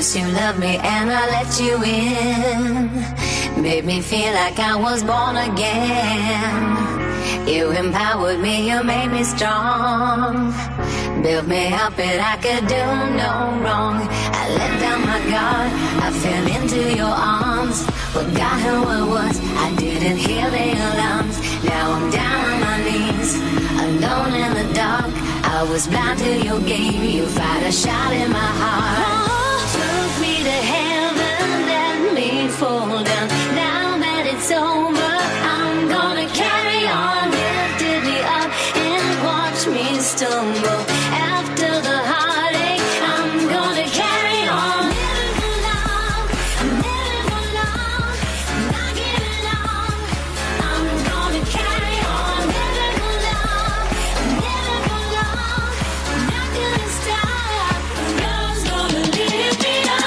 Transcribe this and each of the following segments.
First you loved me and I let you in. Made me feel like I was born again. You empowered me, you made me strong. Built me up and I could do no wrong. I let down my guard, I fell into your arms. Forgot who I was, I didn't hear the alarms. Now I'm down on my knees, alone in the dark. I was blind to your game, you fired a shot in my heart. Took me to heaven, let me fall down. Now that it's over, I'm gonna carry on. Lifted me up and watch me stumble. After the heartache, I'm gonna carry on. Living for love, I'm living for love. I'm not giving up, I'm gonna carry on. Living for love, I'm living for love. I'm not gonna stop, love's gonna lift me up.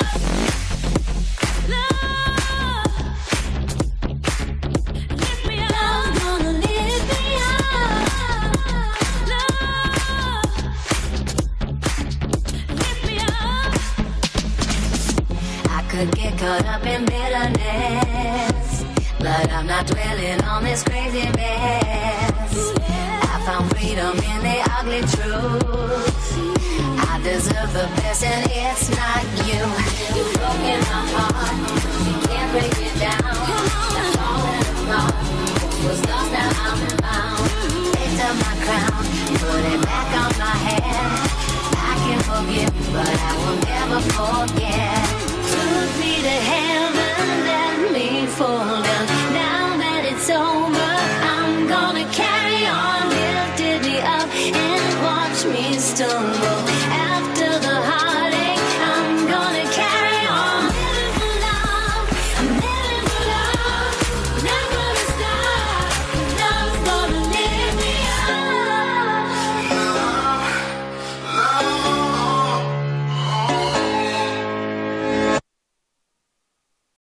Love, lift me up. Love's gonna lift me up. Love, lift me up. I could get caught up in bitterness, but I'm not dwelling on this crazy mess. I found freedom in the ugly truth. I deserve the best and it's not you. You've broken my heart,